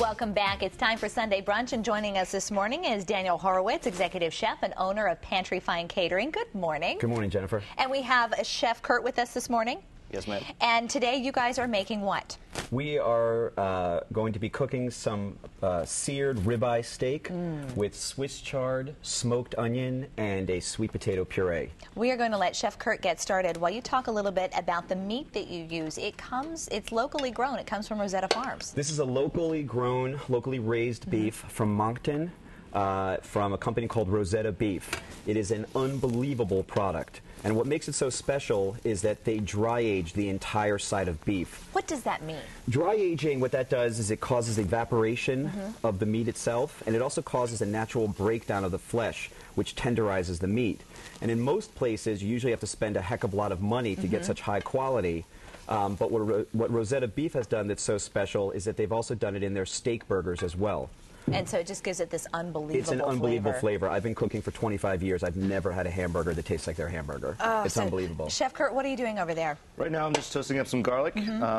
Welcome back. It's time for Sunday Brunch, and joining us this morning is Daniel Horowitz, Executive Chef and owner of Pantry Fine Catering. Good morning. Good morning, Jennifer. And we have Chef Kurt with us this morning. Yes, ma'am. And today you guys are making what? We are going to be cooking some seared ribeye steak with Swiss chard, smoked onion, and a sweet potato puree. We are going to let Chef Kurt get started while you talk a little bit about the meat that you use. It's locally grown. It comes from Rosetta Farms. This is a locally grown, locally raised beef from Moncton, from a company called Rosetta Beef. It is an unbelievable product. And what makes it so special is that they dry age the entire side of beef. What does that mean? Dry aging, what that does is it causes evaporation of the meat itself, and it also causes a natural breakdown of the flesh, which tenderizes the meat. And in most places, you usually have to spend a heck of a lot of money to get such high quality. But what Rosetta Beef has done that's so special is that they've also done it in their steak burgers as well. And so it just gives it this unbelievable It's an unbelievable flavor. I've been cooking for 25 years. I've never had a hamburger that tastes like their hamburger. It's unbelievable. Chef Kurt, what are you doing over there? Right now I'm just toasting up some garlic.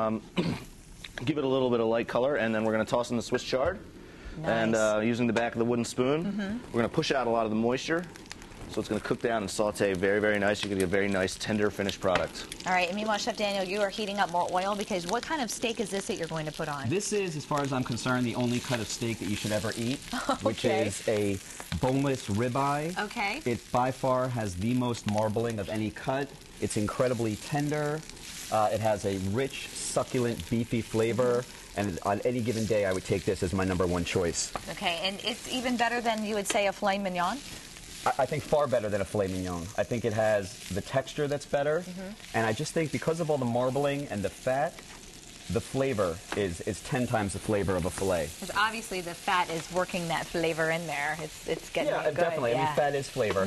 Give it a little bit of light color, and then we're going to toss in the Swiss chard. Nice. And using the back of the wooden spoon, we're going to push out a lot of the moisture. So it's going to cook down and saute very, very nice. You're going to get a very nice, tender, finished product. All right, and meanwhile, Chef Daniel, you are heating up more oil, because what kind of steak is this that you're going to put on? This is, as far as I'm concerned, the only cut of steak that you should ever eat, which is a boneless ribeye. Okay. It by far has the most marbling of any cut. It's incredibly tender. It has a rich, succulent, beefy flavor. And on any given day, I would take this as my #1 choice. Okay, and it's even better than, you would say, a filet mignon? I think far better than a filet mignon. I think it has the texture that's better, and I just think because of all the marbling and the fat, the flavor is 10 times the flavor of a filet. Because obviously the fat is working that flavor in there. It's getting it good. Definitely. Yeah. I mean, fat is flavor.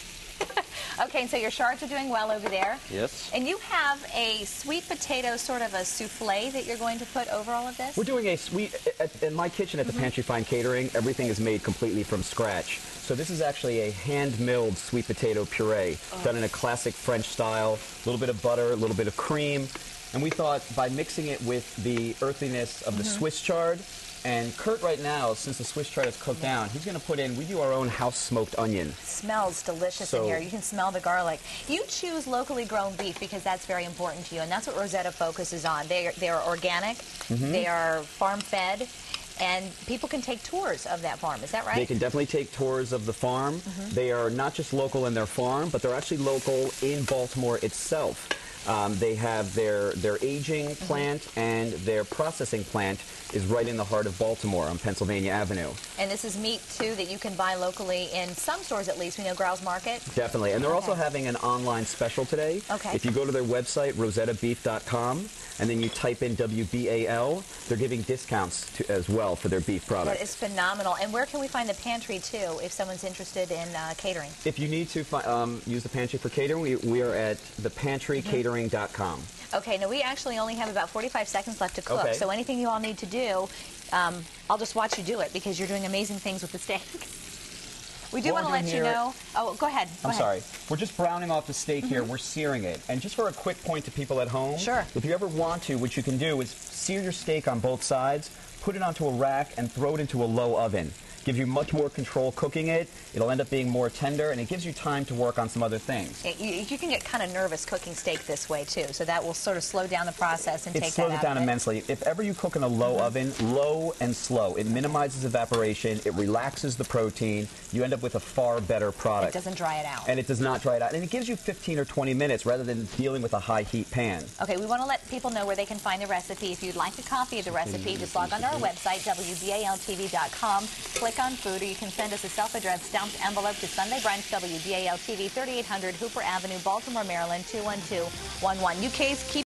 Okay, and so your shards are doing well over there. Yes. And you have a sweet potato, sort of a souffle that you're going to put over all of this? We're doing a in my kitchen at the Pantry Fine Catering, everything is made completely from scratch. So this is actually a hand-milled sweet potato puree, done in a classic French style, a little bit of butter, a little bit of cream. And we thought by mixing it with the earthiness of the Swiss chard, and Kurt right now, since the Swiss chard is cooked down, he's going to put in, we do our own house smoked onion. Smells delicious in here. You can smell the garlic. You choose locally grown beef because that's very important to you, and that's what Rosetta focuses on. They are organic, they are farm-fed, and people can take tours of that farm. Is that right? They can definitely take tours of the farm. They are not just local in their farm, but they're actually local in Baltimore itself. They have their aging plant and their processing plant is right in the heart of Baltimore on Pennsylvania Avenue. And this is meat, too, that you can buy locally in some stores at least. We know Grow's Market. Definitely. And they're also having an online special today. Okay. If you go to their website, rosettabeef.com, and then you type in WBAL, they're giving discounts as well for their beef product. That is phenomenal. And where can we find the pantry, too, if someone's interested in catering? If you need to use the pantry for catering, we are at thepantrycatering.com. Okay, now we actually only have about 45 seconds left to cook, Okay. so anything you all need to do, I'll just watch you do it because you're doing amazing things with the steak. We do want to let you know. Oh, go ahead. I'm sorry. We're just browning off the steak here. We're searing it. And just for a quick point to people at home, Sure. if you ever want to, what you can do is sear your steak on both sides, put it onto a rack, and throw it into a low oven. Gives you much more control cooking it. It'll end up being more tender, and it gives you time to work on some other things. You can get kind of nervous cooking steak this way, too, so that will sort of slow down the process and take that out. It slows it down immensely. If ever you cook in a low oven, low and slow, it minimizes evaporation, it relaxes the protein, you end up with a far better product. It doesn't dry it out. And it does not dry it out. And it gives you 15 or 20 minutes rather than dealing with a high heat pan. Okay, we want to let people know where they can find the recipe. If you'd like a copy of the recipe, just log on to our website, WBAL-TV.com, click on food, or you can send us a self-addressed stamped envelope to Sunday Brunch, WBAL-TV, 3800 Hooper Avenue, Baltimore, Maryland, 21211. You keep